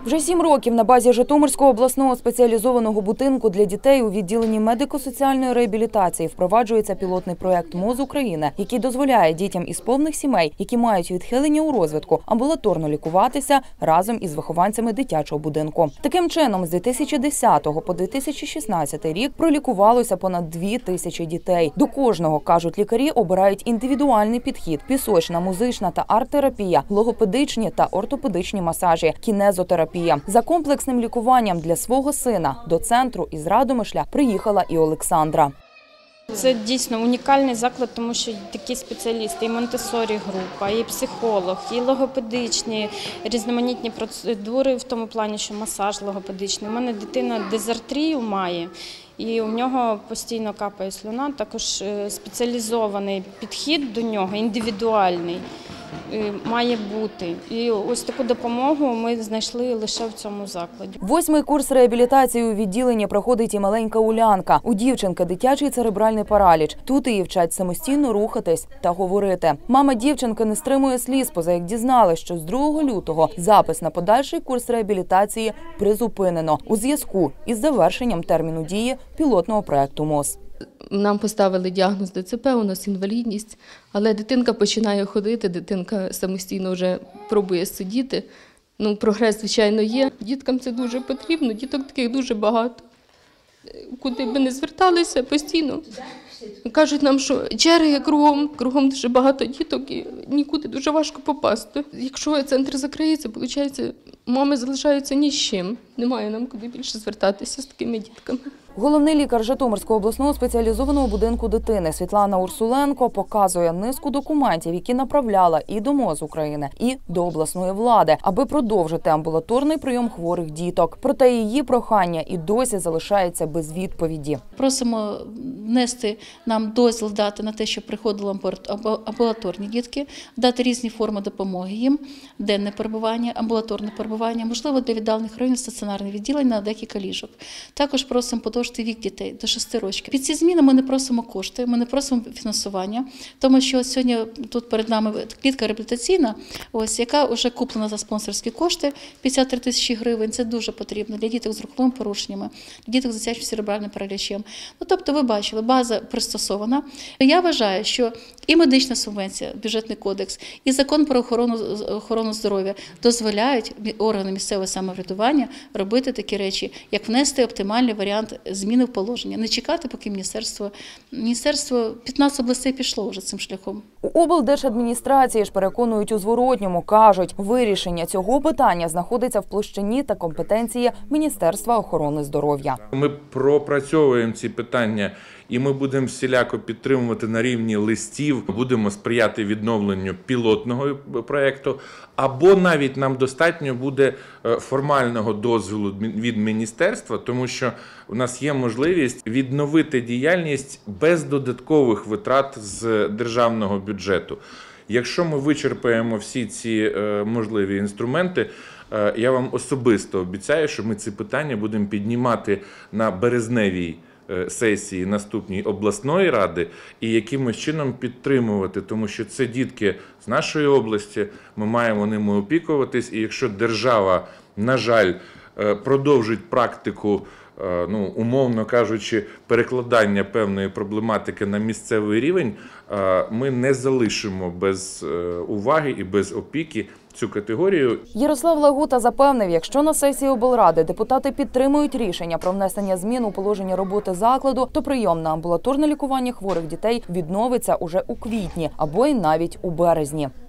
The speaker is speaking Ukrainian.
Вже 7 років на базі Житомирського обласного спеціалізованого будинку для дітей у відділенні медико-соціальної реабілітації впроваджується пілотний проєкт МОЗ України, який дозволяє дітям із повних сімей, які мають відхилення у розвитку, амбулаторно лікуватися разом із вихованцями дитячого будинку. Таким чином, з 2010 по 2016 рік пролікувалося понад 2000 дітей. До кожного, кажуть лікарі, обирають індивідуальний підхід – пісочна, музична та арт-терапія, логопедичні та ортопедичні масажі, кінезотерапія. За комплексним лікуванням для свого сина до центру із Радомишля приїхала і Олександра. Це дійсно унікальний заклад, тому що такі спеціалісти, і Монтессорі група, і психолог, і логопедичні, різноманітні процедури в тому плані, що масаж логопедичний. У мене дитина дизартрію має, і у нього постійно капає слюна, також спеціалізований підхід до нього, індивідуальний, має бути. І ось таку допомогу ми знайшли лише в цьому закладі. 8-й курс реабілітації у відділенні проходить і маленька Улянка. У дівчинки дитячий церебральний параліч. Тут її вчать самостійно рухатись та говорити. Мама дівчинки не стримує сліз, поза як дізналась, що з 2 лютого запис на подальший курс реабілітації призупинено у зв'язку із завершенням терміну дії пілотного проєкту МОЗ. Нам поставили діагноз ДЦП, у нас інвалідність, але дитинка починає ходити, дитинка самостійно вже пробує сидіти. Прогрес, звичайно, є. Діткам це дуже потрібно, діток таких дуже багато. Куди б не зверталися, постійно кажуть нам, що черги кругом дуже багато діток і нікуди дуже важко попасти. Якщо центр закриється, виходить, мами залишаються ні з чим. Немає нам куди більше звертатися з такими дітками. Головний лікар Житомирського обласного спеціалізованого будинку дитини Світлана Урсуленко показує низку документів, які направляла і до МОЗ України, і до обласної влади, аби продовжити амбулаторний прийом хворих діток. Проте її прохання і досі залишається без відповіді. Просимо внести нам дозвіл дати на те, щоб приходили амбулаторні дітки, дати різні форми допомоги їм, денне перебування, амбулаторне перебування, можливо, для віддалених районів стаціонарне відділення на декілька ліжок. Також просимо подовжити вік дітей до 6 років. Під ці зміни ми не просимо кошти, ми не просимо фінансування, тому що сьогодні тут перед нами клітка реабілітаційна, яка вже куплена за спонсорські кошти, 53 тисячі гривень. Це дуже потрібно для діток з руховими порушеннями, для діток з дитячим церебральним паралічем. Тобто, ви бачили, база пристосована. Я вважаю, що і медична субвенція, бюджетний кодекс, і закон про охорону здоров'я дозволяють органам місцевого самоврядування робити такі речі, як внести оптимальний варіант зміни в положення. Не чекати, поки міністерство 15 областей пішло вже цим шляхом. У облдержадміністрації ж переконують у зворотньому. Кажуть, вирішення цього питання знаходиться в площині та компетенції Міністерства охорони здоров'я. Ми пропрацьовуємо ці питання і ми будемо всіляко підтримувати на рівні листів, будемо сприяти відновленню пілотного проєкту, або навіть нам достатньо буде формального дозволу від міністерства, тому що у нас є можливість відновити діяльність без додаткових витрат з державного бюджету. Якщо ми вичерпаємо всі ці можливі інструменти, я вам особисто обіцяю, що ми ці питання будемо піднімати на березневій сесії наступній обласної ради і якимось чином підтримувати, тому що це дітки з нашої області, ми маємо ними опікуватись, і якщо держава, на жаль, продовжить практику, умовно кажучи, перекладання певної проблематики на місцевий рівень, ми не залишимо без уваги і без опіки цю категорію. Ярослав Лагута запевнив, якщо на сесії облради депутати підтримують рішення про внесення змін у положення роботи закладу, то прийом на амбулаторне лікування хворих дітей відновиться уже у квітні або й навіть у березні.